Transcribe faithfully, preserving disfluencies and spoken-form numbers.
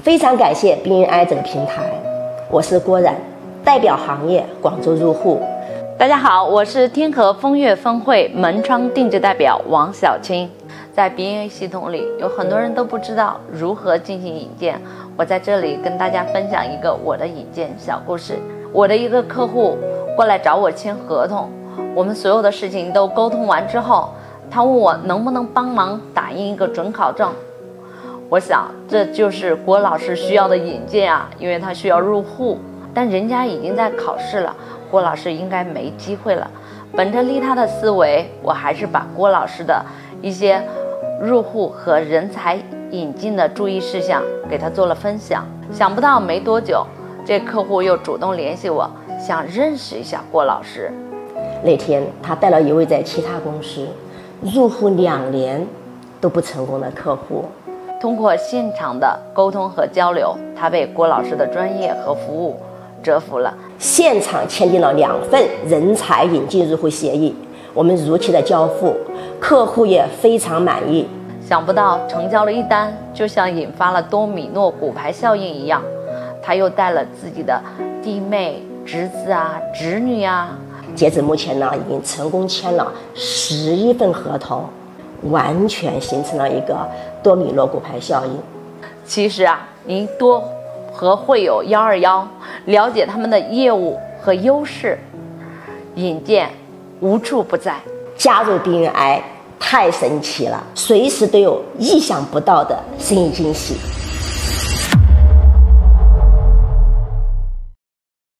非常感谢 B N I 这个平台，我是郭冉，代表行业广州入户。 大家好，我是天河风月分会门窗定制代表王小青。在 B N I 系统里，有很多人都不知道如何进行引荐，我在这里跟大家分享一个我的引荐小故事。我的一个客户过来找我签合同，我们所有的事情都沟通完之后，他问我能不能帮忙打印一个准考证。我想这就是郭老师需要的引荐啊，因为他需要入户，但人家已经在考试了，郭老师应该没机会了。本着利他的思维，我还是把郭老师的一些入户和人才引进的注意事项给他做了分享。想不到没多久，这客户又主动联系我，想认识一下郭老师。 那天他带了一位在其他公司入户两年都不成功的客户， 通过现场的沟通和交流，他被郭老师的专业和服务折服了。 现场签订了两份人才引进入户协议，我们如期的交付，客户也非常满意。 想不到成交了一单，就像引发了多米诺骨牌效应一样，他又带了自己的弟妹、侄子啊、侄女啊。 截止目前呢，已经成功签了十一份合同，完全形成了一个多米诺骨牌效应。 其实啊，您多和会友幺二幺了解他们的业务和优势，引荐无处不在。 加入 B N I 太神奇了，随时都有意想不到的生意惊喜。